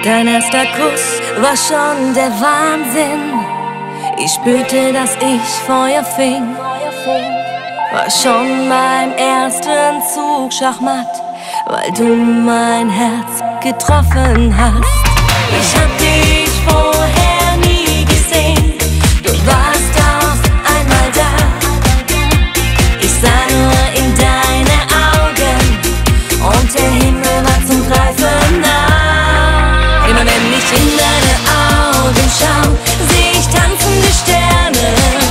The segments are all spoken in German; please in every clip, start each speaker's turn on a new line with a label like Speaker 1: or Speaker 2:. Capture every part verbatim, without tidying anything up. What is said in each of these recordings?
Speaker 1: Dein erster Kuss war schon der Wahnsinn. Ich spürte, dass ich Feuer fing. War schon beim ersten Zug Schachmatt, weil du mein Herz getroffen hast. Ich hab dich vorher nie gesehen. Du warst auf einmal da. Ich sah nur in deine Augen und der Himmel war zum Greifen nah. Immer wenn ich in deine Augen schau, seh ich tanzende Sterne.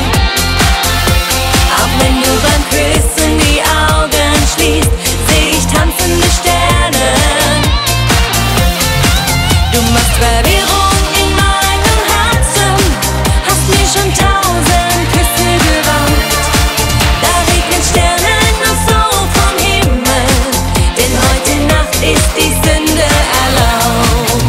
Speaker 1: Auch wenn du beim Küssen die Augen schließt, seh ich tanzende Sterne. Du machst Verwirrung in meinem Herzen, hast mir schon tausend Küsse geraubt. Da regnen Sterne nur so vom Himmel, denn heute Nacht ist die Sünde erlaubt.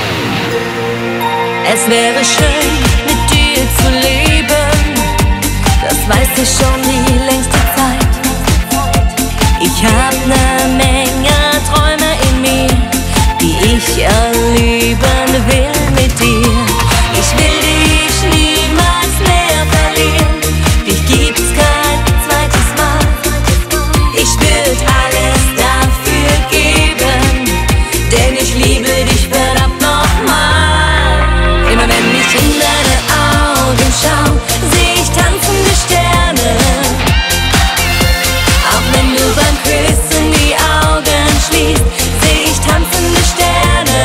Speaker 1: Es wäre schön, mit dir zu leben, das weiß ich schon die längste Zeit. Ich hab ne Menge Träume in mir, die ich erleben will mit dir. Ich will dich niemals mehr verlieren, dich gibt's kein zweites Mal. Ich würd alles dafür geben, denn ich liebe dich verdammt nochmal. Immer wenn ich in deine Augen schau, seh ich tanzende Sterne. Auch wenn du beim Küssen die Augen schließt, seh ich tanzende Sterne.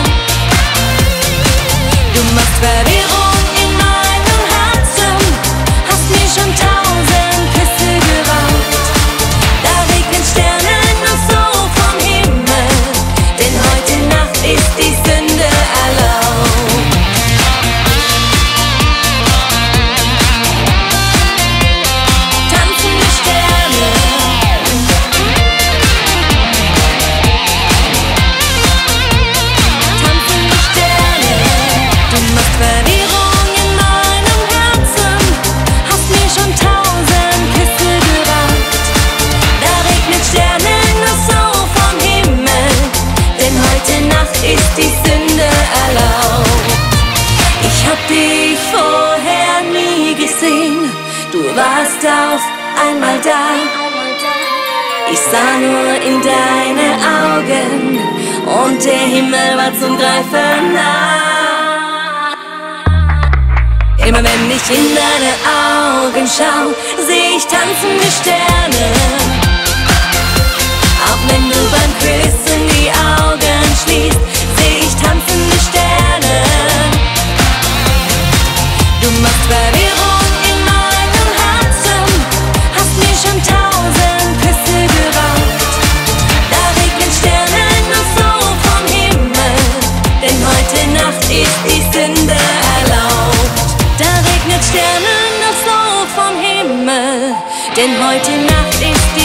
Speaker 1: Du machst Verwirrung in meinem Herzen, hast mir schon tausend Küsse geraubt. Da regnen Sterne nur so vom Himmel, denn heute Nacht ist die Sünde erlaubt. Tanzende Sterne. Tanzende Sterne. Du machst Verwirrung in meinem Herzen, hast mir schon tausend Küsse geraubt. Da regnet Sterne nur so vom Himmel, denn heute Nacht ist die Sünde erlaubt. Ich hab dich vorher nie gesehen, du warst auf einmal da. Ich sah nur in deine Augen und der Himmel war zum Greifen nah. Immer wenn ich in deine Augen schau, seh ich tanzende Sterne. Auch wenn du beim Küssen die Augen schließt, seh ich tanzende Sterne. Du machst Verwirrung in meinem Herzen, hast mir schon tausend Küsse geraubt. Da regnen Sterne nur so vom Himmel, denn heute Nacht ist die Sünde erlaubt. Da regnet Sterne nur so vom Himmel, denn heute Nacht ist